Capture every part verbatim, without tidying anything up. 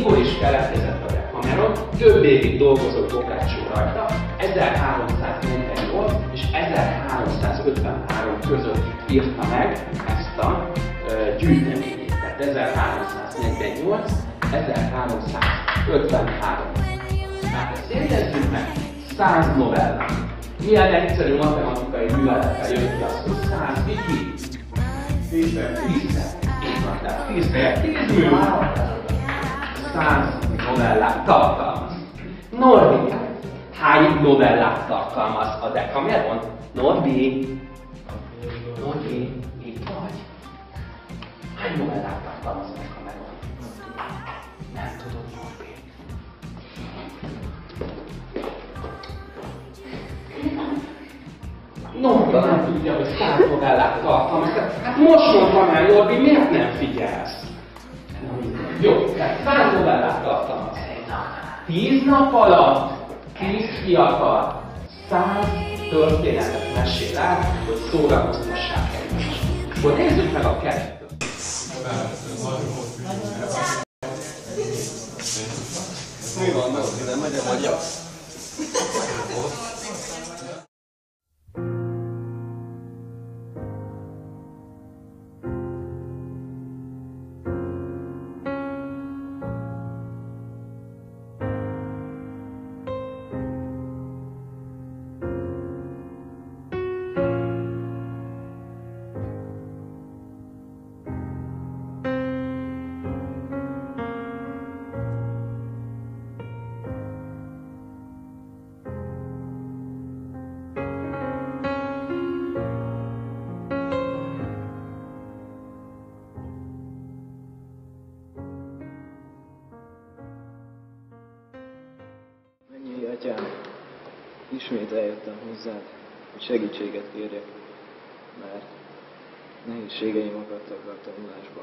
mikor is keletkezett a Decameron, több évig dolgozott Boccaccio rajta, ezerháromszáznegyvennyolc és ezerháromszázötvenhárom között írta meg ezt a uh, gyűjteményét. Tehát ezerháromszáznegyvennyolc ezerháromszázötvenhárom. Hát ezt jegyezzük meg, száz novella. Milyen egyszerű matematikai művelettel jött ki az, hogy száz ki? tízszer tízszer. Így van, tehát tízszer tíz művelet. száz novellát tartalmaz. Norbi, hány novellát tartalmaz a Decameron? Norbi? Norbi, itt vagy? Hány novellát tartalmaz a Decameron? Nem tudod, Norbi. Norbi nem tudja, hogy száz novellát tartalmaz. Hát most mondtam el, Norbi, miért nem figyelsz? Jó, tehát száz novellát tartalmaz. Tíz nap alatt, tíz fiatal, száz történetet mesél el, hogy szórakoztassák egymást. Akkor nézzük meg a kettőt. Mi van, meg ide megyek, vagy ja? Atyám, ismét eljöttem hozzád, hogy segítséget kérjek, mert nehézségeim akadtak a tanulásban.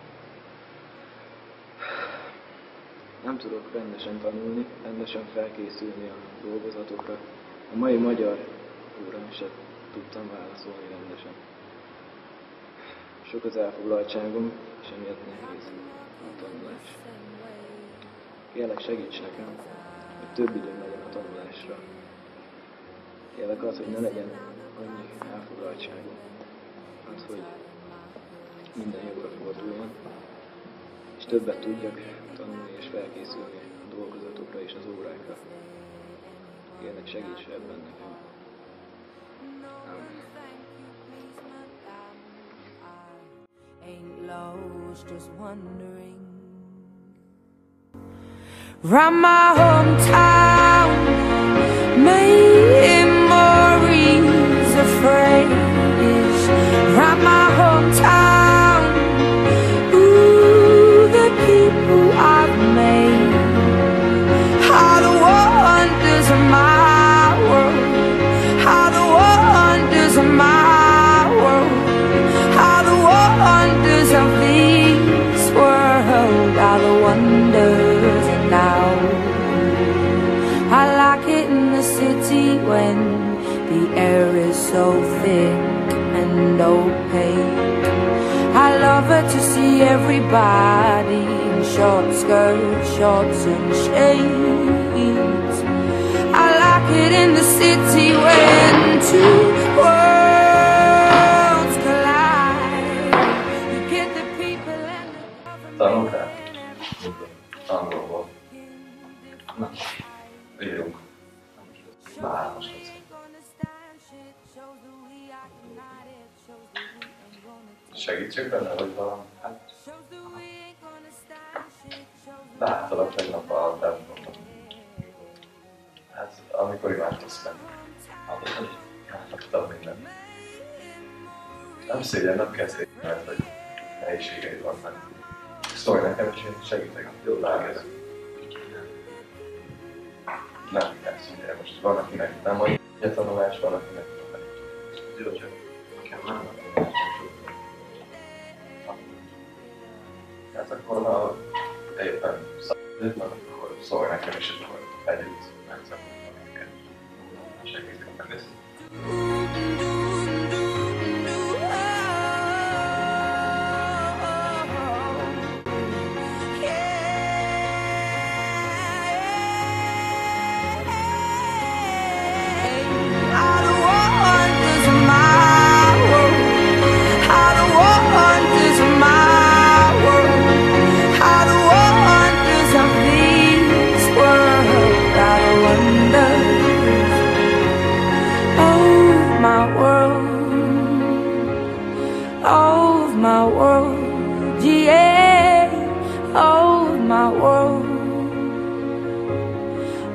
Nem tudok rendesen tanulni, rendesen felkészülni a dolgozatokra. A mai magyar órán se tudtam válaszolni rendesen. Sok az elfoglaltságom, és emiatt nehéz a tanulás. Kérlek, segíts nekem, hogy több időm legyen a tanulásra. Kérlek az, hogy ne legyen annyi elfoglaltságom. Az, hogy minden jóra forduljon, és többet tudjak tanulni és felkészülni a dolgozatokra és az órákra. Kérlek, segíts ebben nekem. Amen. Round my hometown, memories of phrase. Round my hometown, ooh, the people I've made. How the wonders of my world, how the wonders of my world, how the wonders of this world, how the wonders. Now I like it in the city when the air is so thick and opaque. I love it to see everybody in short skirts, shorts and shades. I like it in the city when two worlds collide. You get the people and the Tanultál? Angolból. Na, írjunk. Bár most lesz. Segítsek benne, vagy valami? Hát... Láttalak tegnap a templomban. Hát, amikor imádkozz benne. Láttam mindent. Nem szégyen, nem kell szégyen, mert hogy nehézségeid vannak. Szólj nekem, és én segítek. Jól lágézem. Nem kell szintén, most van, akinek nem van a tanulás, van, akinek nem. Jó, csak nekem nem van a tanulás, csak hát akkor, ha éppen szabadít, akkor szólj nekem, és akkor együtt megszabadítom neked. Segítek megnézni.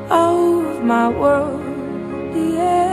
of my world, yeah.